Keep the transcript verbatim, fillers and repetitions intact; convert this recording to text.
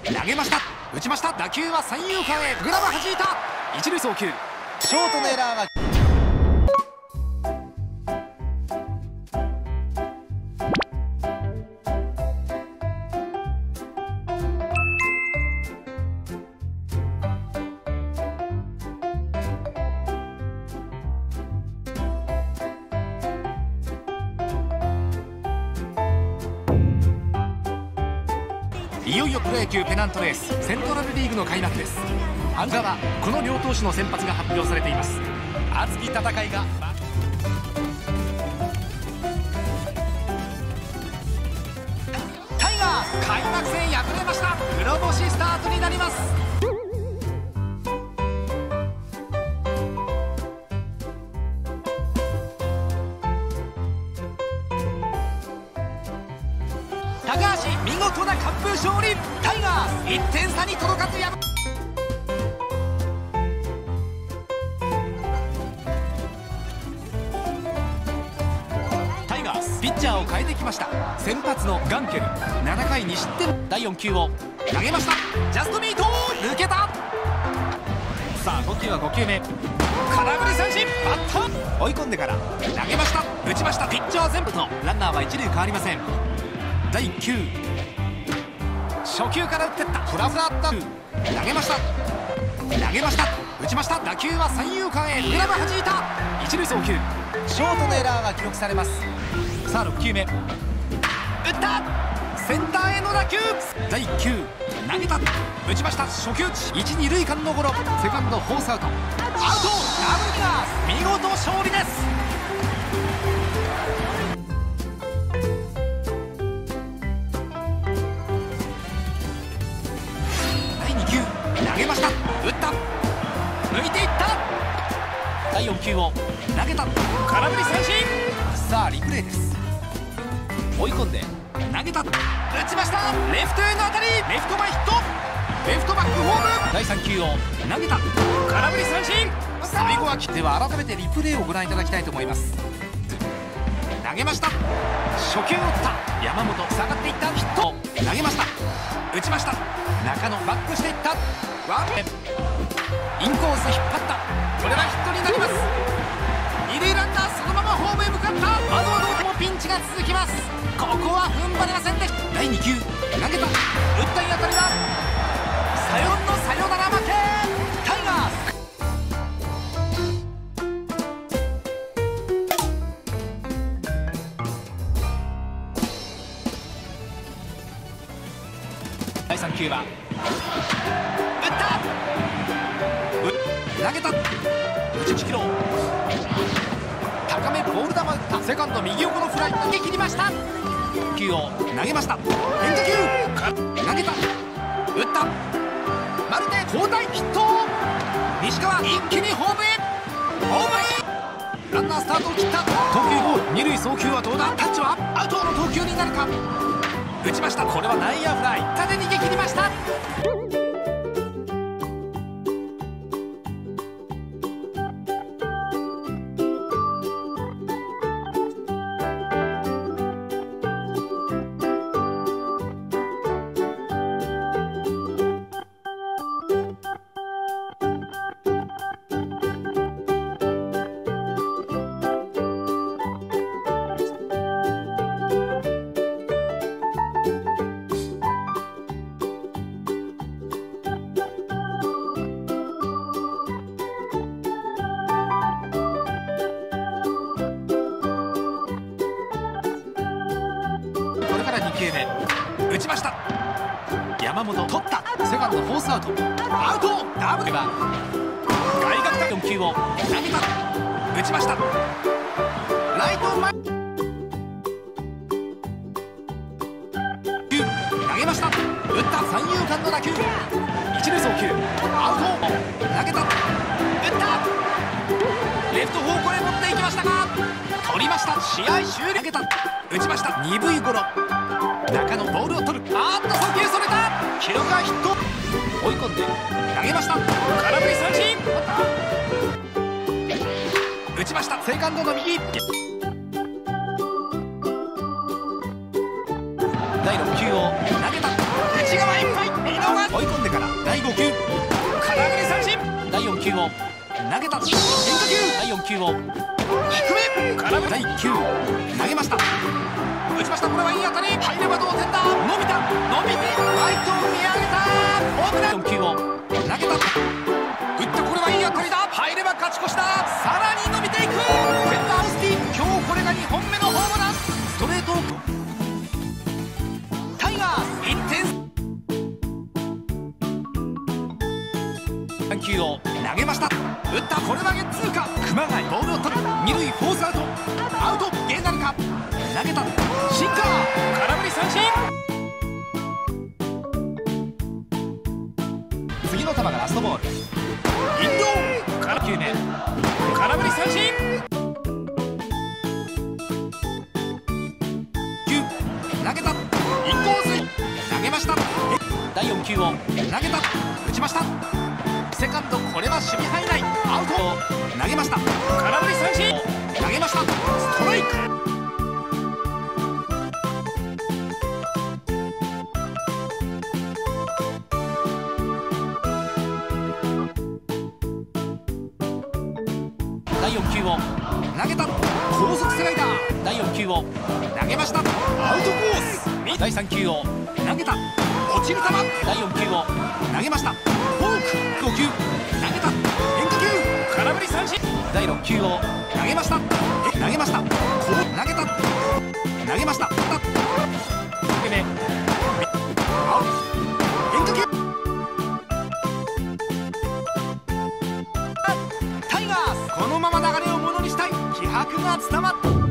投げました。打ちました。打球は三遊間へ。グラブ弾いた。一塁送球。ショートのエラーが。いよいよプロ野球ペナントレースセントラルリーグの開幕です。アンダーはこの両投手の先発が発表されています。熱き戦いがタイガース開幕戦敗れました。黒星スタートになります。高橋見事な完封勝利。タイガースいってん差に届かずやタイガースピッチャーを変えてきました。先発のガンケルななかいに失点。だいよん球を投げました。ジャストミート抜けた。さあご球はご球目。空振り三振。バッター追い込んでから投げました。打ちました。ピッチャー全部とランナーは一塁変わりません。だいいっ球初球から打ってった。フラフラッタ投げました。投げました。打ちました。打球は三遊間へ。グラブ弾いた。一塁送球。ショートのエラーが記録されます。さあろく球目打った。センターへの打球。だいいっ球投げた。打ちました。初球一二塁間のゴロ。セカンドフォースアウト。アウト。ダブルガース見事勝利です。投げました。打った。抜いていった。だいよん球を投げた。空振り三振。さあリプレイです。追い込んで投げた。打ちました。レフトへの当たり。レフト前ヒット。レフトバックホーム。だいさん球を投げた。空振り三振。最後は切っては改めてリプレイをご覧いただきたいと思います。投げました。初球を打った。山本下がっていった。ヒット。投げました。打ちました。中野バックしていった。ワンインコース引っ張った。これはヒットになります。二塁ランナーそのままホームへ向かった。まずは同点もピンチが続きます。ここは踏ん張れませんでした。だいに球投げた。打ったい当たりだ。サヨンのサヨナラ負け。タイガースだいさん球は打った。投げた。打ちいちキロ高めボール球打った。セカンド右横のフライ投げ切りました。球を投げました。変化球投げた。打った。マルテ交代ヒット。西川一気にホームへ。ホームイン。ランナースタートを切った。投球ボール。二塁送球はどうだ。タッチはアウトの投球になるか。打ちました。これは内野フライ。縦逃げ切りました。に球目打ちました。山本取った。セカンドフォースアウト。アウト。ダブルは外角だ。よん球を投げた。打ちました。ライト前投げました。打った三遊間の打球。一塁送球。アウト。投げた。打った。レフト方向へ持っていきましたが取りました。試合終了。投げた。打ちました。鈍いゴロ。中野ボールを取る。あーっと送球それた。記録はヒット。追い込んで投げました。空振り三振。打ちました。セカンドの右。だいろっ球を投げた。内側いっぱい見逃球を投げた。変化球。だいよん球を低め空振り。だいいっ球投げました。打ちました。これはいい当たり。入れば同点だ。伸びた伸びてライトを見上げた。ホームラン。よん球を投げた。打った。これはいい当たりだ。入れば勝ち越しだ。さらに伸びていく。フェンダーオスティ。今日これがにほんめのホームラン。ストレートタイガースいってん。さん球を投げました。打った。これはゲッツーか。熊谷ボールを取る。二塁フォースアウト。アウト。ゲーなるか。投げた。シンカー空振り三振。次の球がラストボール。インドからきゅうめ空振り三振。きゅう投げた。インコース投げました。だいよん球を投げた。打ちました。セカンド。これは守備範囲内。アウト。投げました。空振り三振。投げました。ストライク。だいよん球を投げた。高速スライダー。だいよん球を投げました。アウトコース。だいさん球を投げた。落ちる球。だいよん球を投げました。フォーク。ご球投げた。変化球空振り三振。だいろっ球を投げました。投げました。こう投げた。投げました。目アウト。変化球。タイガースこのまま流れをものにしたい気迫が伝わった。